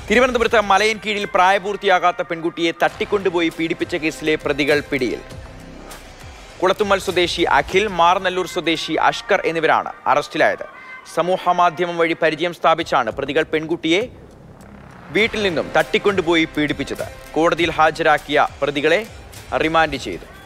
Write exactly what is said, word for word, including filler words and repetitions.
തിരുവനന്തപുരത്ത് മലയൻകീഴിൽ പ്രായപൂർത്തിയാകാത്ത പെൺകുട്ടിയെ തട്ടിക്കൊണ്ടുപോയി പീഡിപ്പിച്ച കേസിലെ പ്രതികൾ പിടിയിൽ. കുളത്തുമ്മൽ സ്വദേശി അഖിൽ, മാർനല്ലൂർ സ്വദേശി അഷ്കർ എന്നിവരാണ് അറസ്റ്റിലായത്. സമൂഹമാധ്യമം വഴി പരിചയം സ്ഥാപിച്ചാണ് പ്രതികൾ പെൺകുട്ടിയെ വീട്ടിൽ നിന്നും തട്ടിക്കൊണ്ടുപോയി പീഡിപ്പിച്ചത്. കോടതിയിൽ ഹാജരാക്കിയ പ്രതികളെ റിമാൻഡ് ചെയ്തു.